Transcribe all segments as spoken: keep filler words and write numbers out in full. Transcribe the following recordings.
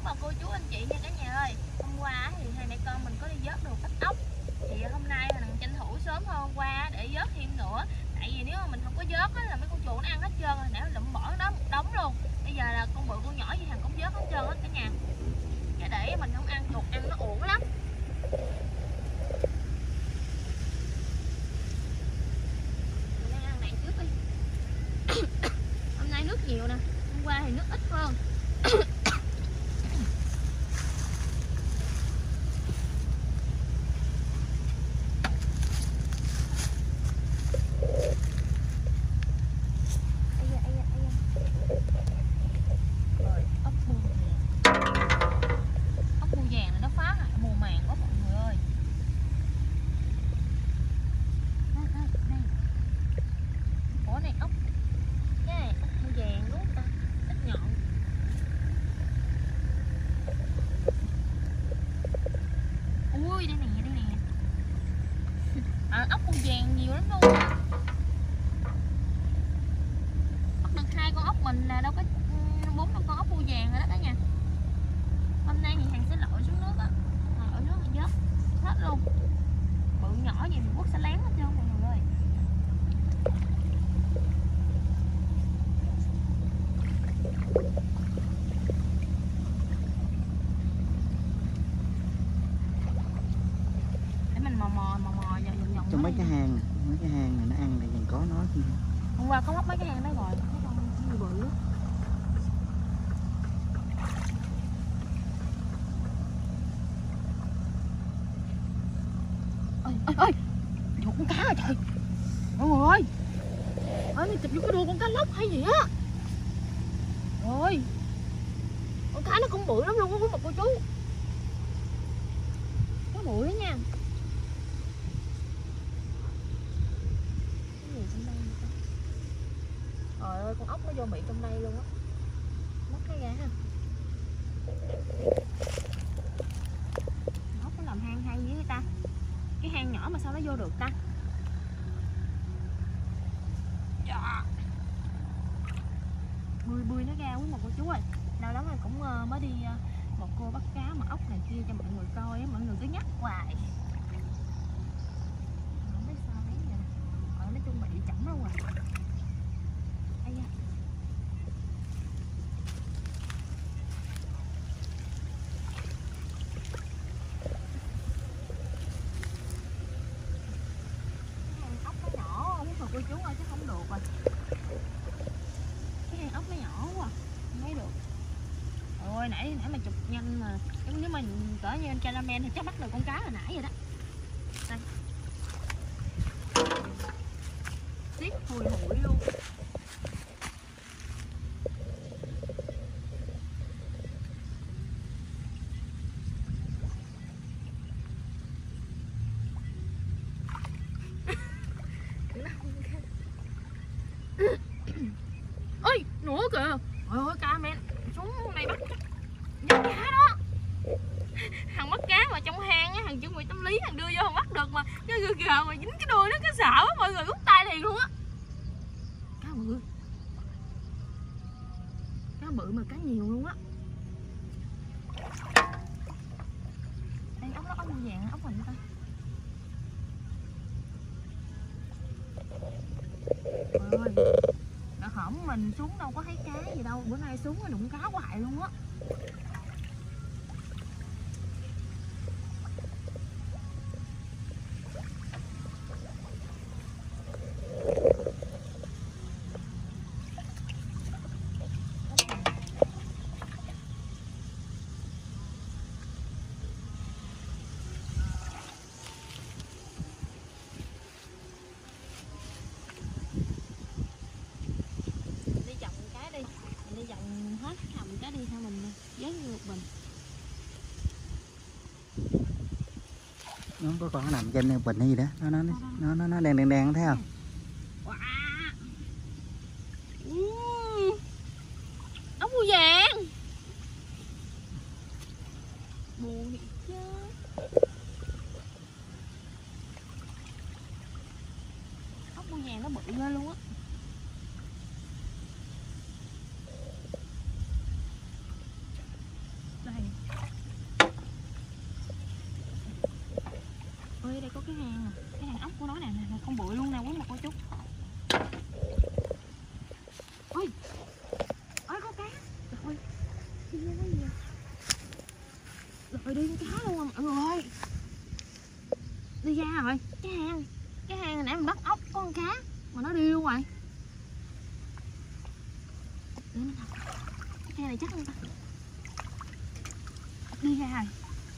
bà cô chú anh chị nha cả nhà ơi. Hôm qua thì hai mẹ con mình có đi vớt được ít ốc. Thì hôm nay mình tranh thủ sớm hơn hôm qua để vớt thêm nữa. Tại vì nếu mà mình không có vớt á là mấy con chuột nó ăn hết trơn rồi, nãy lụm bỏ đó một đống luôn. Bây giờ là con bự con nhỏ gì thằng cũng vớt hết trơn á cả nhà. Cái để mình không ăn, chuột ăn nó uổng lắm. Mình đang ăn này trước đi. Hôm nay nước nhiều nè, hôm qua thì nước ít hơn. À, ốc bươu vàng nhiều lắm luôn. Bắt được hai con ốc mình là đâu có bốn năm con ốc bươu vàng rồi đó cả nhà. Hôm nay thì hàng sẽ lội xuống nước á, lội nước thì vớt hết luôn. Bự nhỏ gì thì Quốc sẽ lén hết trơn mọi người ơi. Để mình mò mò mò mò vòng vòng trong mấy cái hang, mấy cái hang này nó ăn thì còn có nó chứ. Hôm qua có móc mấy cái hang đó rồi, mấy con gì bự đó. Ôi ôi ôi, chụp con cá rồi trời. Mọi người ơi, ơi chụp vô cái đuôi con cá lóc hay gì á. Rồi, con cá nó cũng bự lắm luôn á quý bà cô chú. Cá bự đó nha. Cái gì trong đây vậy ta? Trời ơi, con ốc nó vô miệng trong đây luôn á. Mất cái ra ha. Ốc nó làm hang hay dữ vậy ta. Cái hang nhỏ mà sao nó vô được ta? Dạ. Bươi bươi nó ra quý một cô chú ơi. Nào đó là cũng mới đi một cô bắt cá mà ốc này kia cho mọi người coi á, mọi người cứ nhắc hoài. Không biết sao đấy vậy. Ờ, nó chuẩn bị chậm luôn rồi. Ây da. Cô chú ơi, chứ không được rồi. Cái hang ốc nó nhỏ quá không thấy được. Ôi nãy nãy mà chụp nhanh mà nếu mà cỡ như anh cameraman thì chắc bắt được con cá hồi nãy vậy đó. Đây. Tiếc hùi hụi luôn. Ôi, nữa kìa. Trời ơi, cameraman xuống này bắt bắt cá đó. Thằng bắt cá mà trong hang á, thằng chuẩn bị tâm lý thằng đưa vô thằng bắt được mà cái kìa kìa mà dính cái đuôi nó, cái sợ quá mọi người, rút tay liền luôn á. Cá bự. Cá bự mà cá nhiều luôn á. Đây ốc đó, ốc bươu vàng, ốc mình ta. Trời ơi. Hổm mình xuống đâu có thấy cá gì đâu, bữa nay xuống nó đụng cá hoài luôn á. Đi vòng hết hầm cá đi theo mình vớt như một mình. Nó có con nó nằm trên bình hay gì đó, nó nó nó nó, nó đen đen đen thấy không? Wow. Uhm. Ốc bươu vàng. Buồn thiệt chứ. Ốc bươu vàng nó bự ghê luôn á. Đây. đây có cái hang nè, cái hang ốc của nó nè, nè con bụi luôn nè quý một cô chú. Ui, ôi có cá, rồi đi ra cái gì vậy? Rồi đi con cá luôn à mọi người ơi, đi ra rồi cái hang, cái hang hồi nãy mình bắt ốc có con cá mà nó đi luôn rồi. Để mình học. Cái hang này chắc không ta? Đi ra rồi.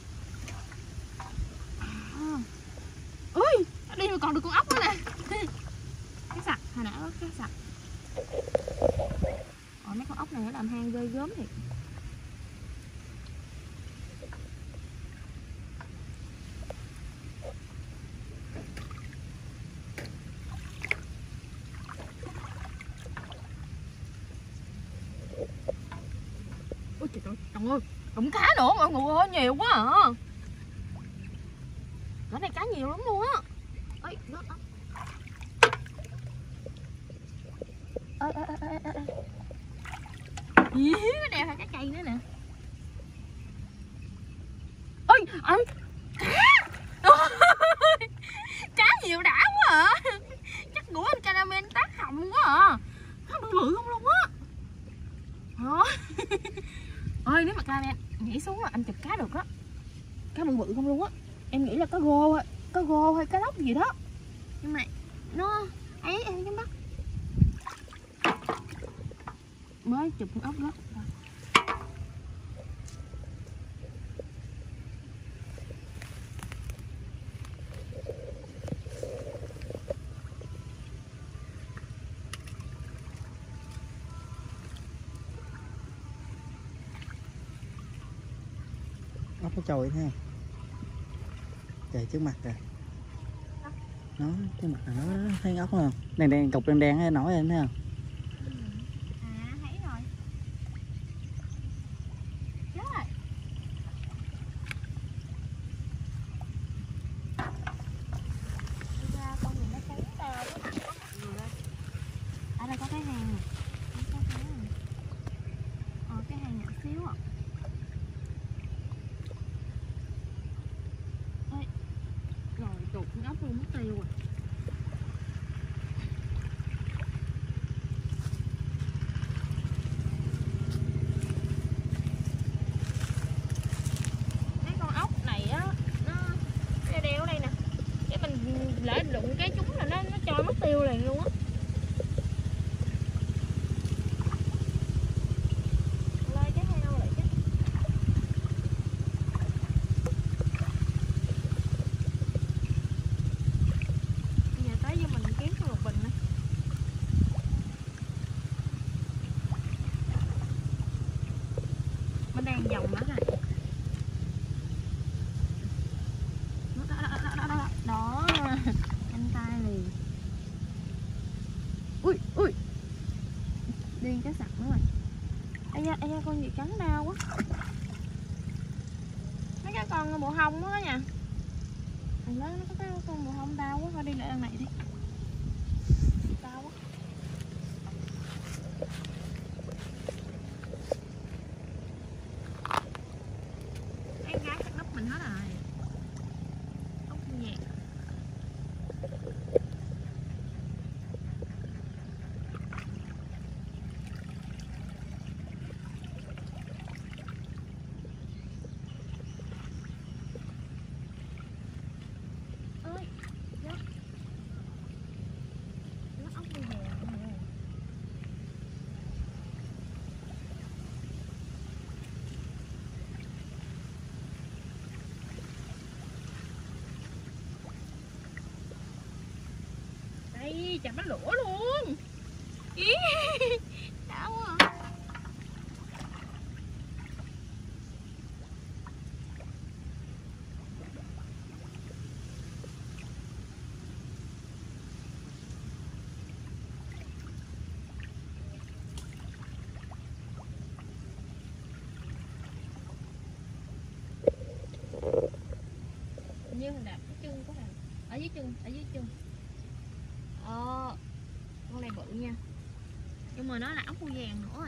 À. Ui, nó đi mà còn được con ốc nữa nè. Cái sặc, hồi nãy có cái sặc. Ồ, mấy con ốc này nó làm hang ghê gớm thiệt. Ôi trời ơi, trời ơi, đụng cá nữa mọi người ơi, nhiều quá à. Ở đây cá nhiều lắm luôn á. Ơi, rớt ốc. Ơi, ơi, ơi, ơi, ơi, ơi. Ý, nó đeo hai cái cây nữa nè. Ôi, ơi, cá. Cá nhiều đã quá à. Chắc ngủ anh caramel tác họng quá à. Nó bự bự không luôn á. Đó. Ơi, nếu mà caramel nhảy xuống là anh chụp cá được á. Cá bự bự không luôn á. Em nghĩ là cá rô, cá rô hay cá lóc gì đó. Nhưng mà nó ấy em dám bắt. Mới chụp con ốc đó. Ốc nó trồi thế, trời trước mặt rồi. Nó trước mặt là nó thấy ốc không, đen đen cục đen đen nổi lên thấy không? À thấy rồi. Chết rồi. Đi ra con gì nó cắn tao cái mặt quá mọi người ơi. Ở đây có cái hang nè. Có cái hang nè. Ờ cái hang nhỏ xíu à. Ê. Rồi tụt con ốc luôn mất tiêu rồi. Lỡ đụng cái chúng là nó nó trôi mất tiêu liền luôn á. Lôi cái heo lại chứ. Bây giờ tới với mình kiếm một bình nữa. Mình đang vòng nữa này. Đó, anh tay liền. Ui ui, đi cái sặc nữa rồi. Ây da, ây da, con gì cắn đau quá. Mấy cái con bộ hông đó nha. Thằng lớn nó có cái con bộ hông đau quá, thôi đi lại đằng này đi. Đau quá. Mấy gái chắc núp mình hết rồi. Ốc nhẹ. Đây, chà bánh lửa luôn. Ý, đã quá à. Như mình đạp cái chân của thằng ở dưới chân, ở dưới chân. Ờ, con này bự nha, nhưng mà nó là ốc bươu vàng nữa rồi.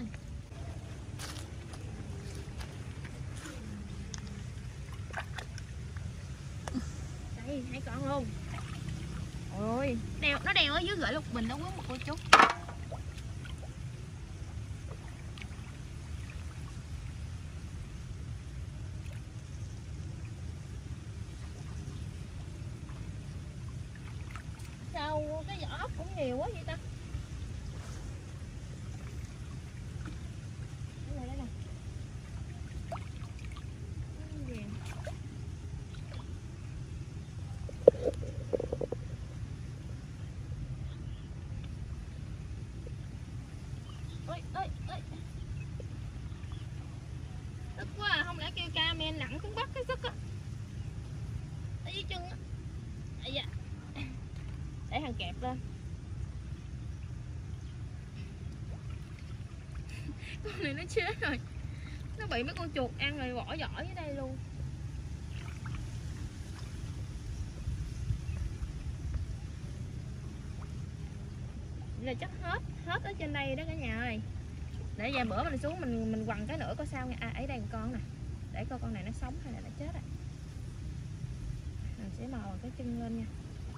Đây, Đây, hai con luôn. Ôi, đeo nó đeo ở dưới gửi lục bình đó quý một cô chú. Sao cái vỏ ốc cũng nhiều quá vậy ta? Đây này, đây này. Cái gì? Ôi, ôi, ôi. Tức quá à, không lẽ kêu cameraman nặng cũng bắt cái sức á. Ở dưới chân á. À, dạ. Để thằng kẹp lên. Con này nó chết rồi. Nó bị mấy con chuột ăn rồi bỏ vỏ dưới đây luôn. Là chắc hết, hết ở trên đây đó cả nhà ơi. Để vài bữa mình xuống mình mình quằn cái nữa coi sao nha. À ấy đây một con nè. Để coi con này nó sống hay là nó chết rồi. Mình sẽ mò cái chân lên nha.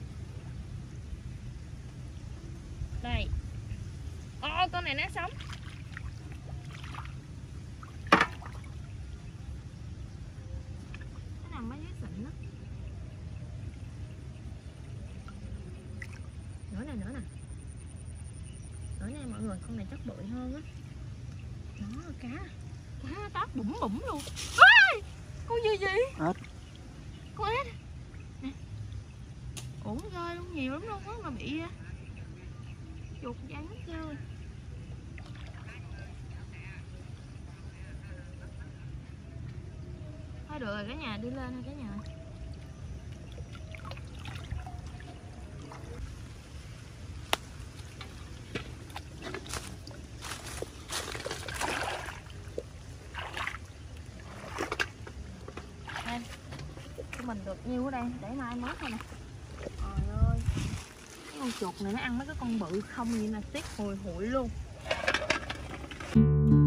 Đây. Ô con này nó sống. Nó nằm ở dưới xịn đó. Nữa nè, nữa nè. Nữa nè mọi người, con này chắc bự hơn á. Đó, cá. Cá tát bủng bủng luôn. Ôi! Con gì vậy? Ếch. Con ếch. Nè. Ổn ghê luôn, nhiều lắm luôn á mà bị chuột dán hết trơn. Thôi được rồi cả nhà, đi lên thôi cả nhà. Đây, của mình được nhiêu ở đây, để mai mớt thôi nè. Trời ơi, cái con chuột này nó ăn mấy cái con bự không vậy là tiếc hồi hụi luôn.